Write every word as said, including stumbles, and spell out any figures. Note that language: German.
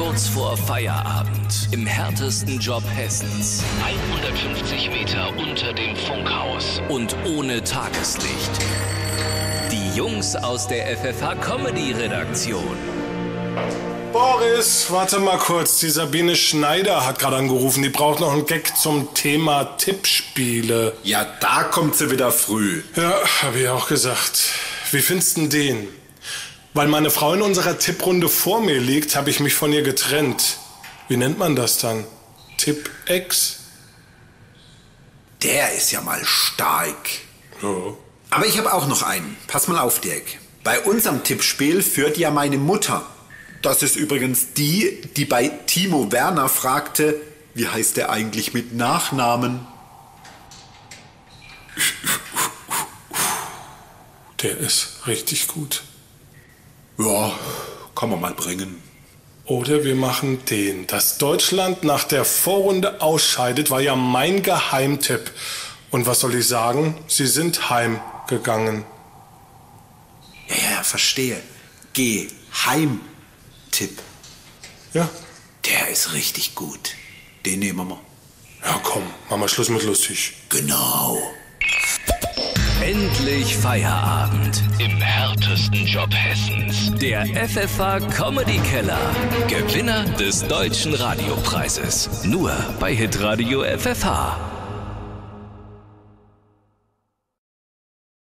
Kurz vor Feierabend im härtesten Job Hessens. hundertfünfzig Meter unter dem Funkhaus und ohne Tageslicht. Die Jungs aus der F F H-Comedy-Redaktion. Boris, warte mal kurz. Die Sabine Schneider hat gerade angerufen. Die braucht noch einen Gag zum Thema Tippspiele. Ja, da kommt sie wieder früh. Ja, habe ich auch gesagt. Wie findest du den? Weil meine Frau in unserer Tipprunde vor mir liegt, habe ich mich von ihr getrennt. Wie nennt man das dann? Tipp-Ex? Der ist ja mal stark. Ja. Aber ich habe auch noch einen. Pass mal auf, Dirk. Bei unserem Tippspiel führt ja meine Mutter. Das ist übrigens die, die bei Timo Werner fragte, wie heißt der eigentlich mit Nachnamen? Der ist richtig gut. Ja, kann man mal bringen. Oder wir machen den. Dass Deutschland nach der Vorrunde ausscheidet, war ja mein Geheimtipp. Und was soll ich sagen? Sie sind heimgegangen. Ja, ja, verstehe. Geheimtipp. Ja. Der ist richtig gut. Den nehmen wir. Ja, komm, machen wir Schluss mit lustig. Genau. Endlich Feierabend im härtesten Job Hessens. Der F F H Comedy Keller. Gewinner des Deutschen Radiopreises. Nur bei Hitradio F F H.